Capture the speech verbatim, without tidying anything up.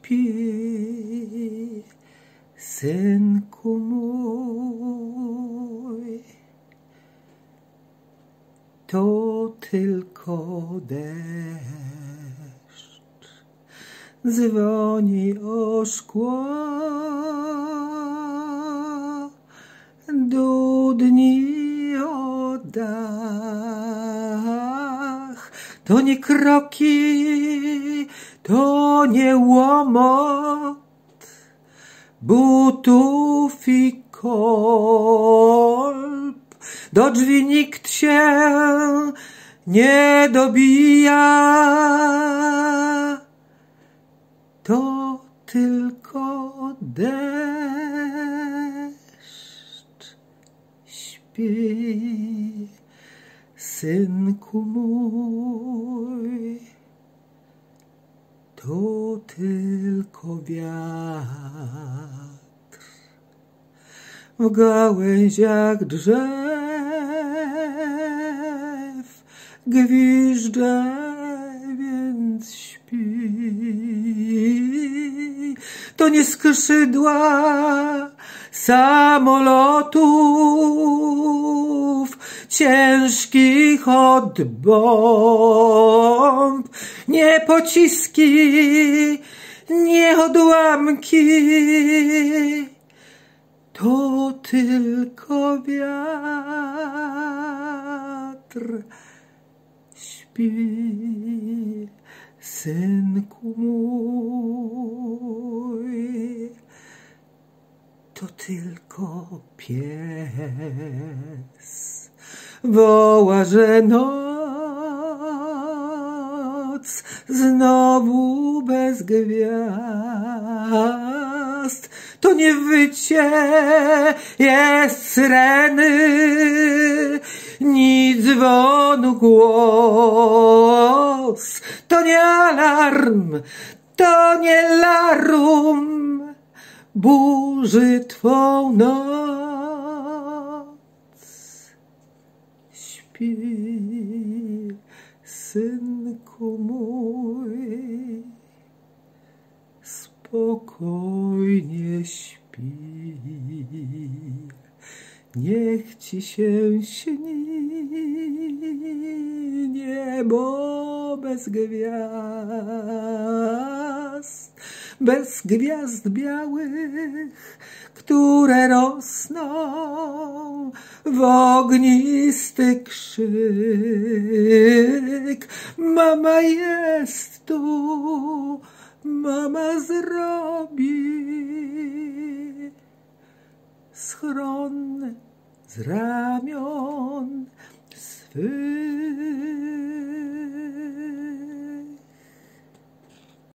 śpi, synku mój. To tylko deszcz dzwoni o szkło, dudni o dach. To nie kroki, to nie łomot butów i kolb. Do drzwi nikt się nie dobija. To tylko deszcz śpi, synku mój. To tylko wiatr w gałęziach drzew gwiżdże, więc śpi. To nie skrzydła samolotów ciężkich od bomb, nie pociski, nie odłamki. To tylko wiatr śpi, synku mój. To tylko pies woła, że noc znowu bez gwiazd. To nie wycie jest syreny, ni dzwonu głos. To nie alarm, to nie larum burzy twą noc. Śpi, synku mój, spokojnie śpi. Niech ci się śni niebo bez gwiazd, bez gwiazd białych, które rosną w ognisty krzyk. Mama jest tu, mama zrobi schron z ramion swych.